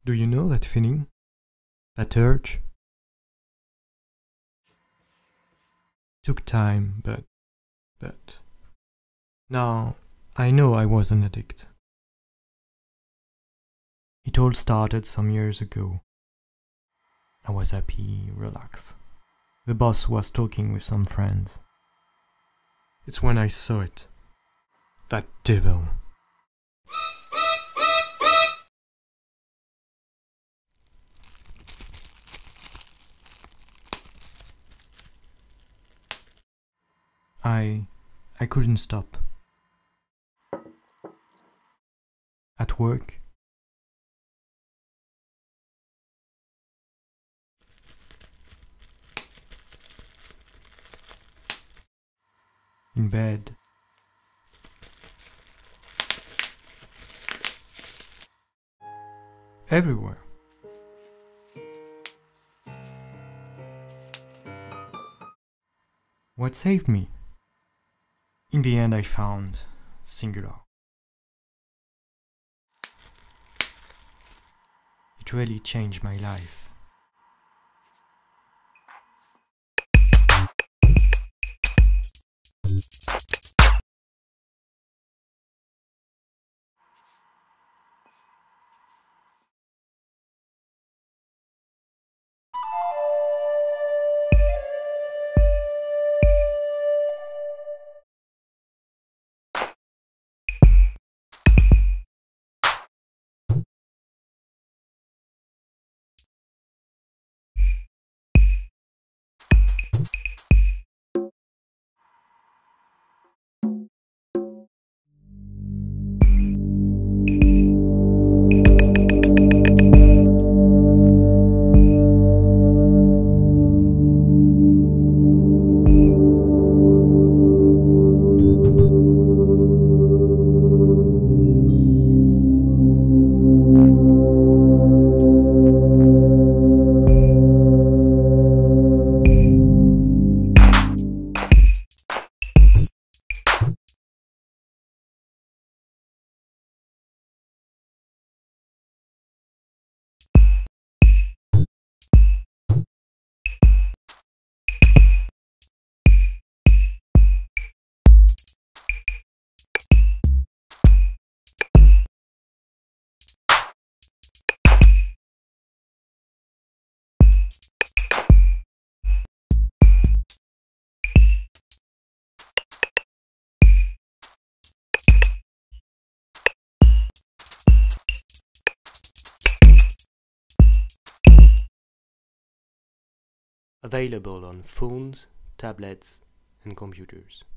Do you know that feeling? That urge? Took time, but now I know I was an addict. It all started some years ago. I was happy, relaxed. The boss was talking with some friends. It's when I saw it. That devil. I couldn't stop. At work, in bed, everywhere. What saved me? In the end I found singular. It really changed my life. Available on phones, tablets, and computers.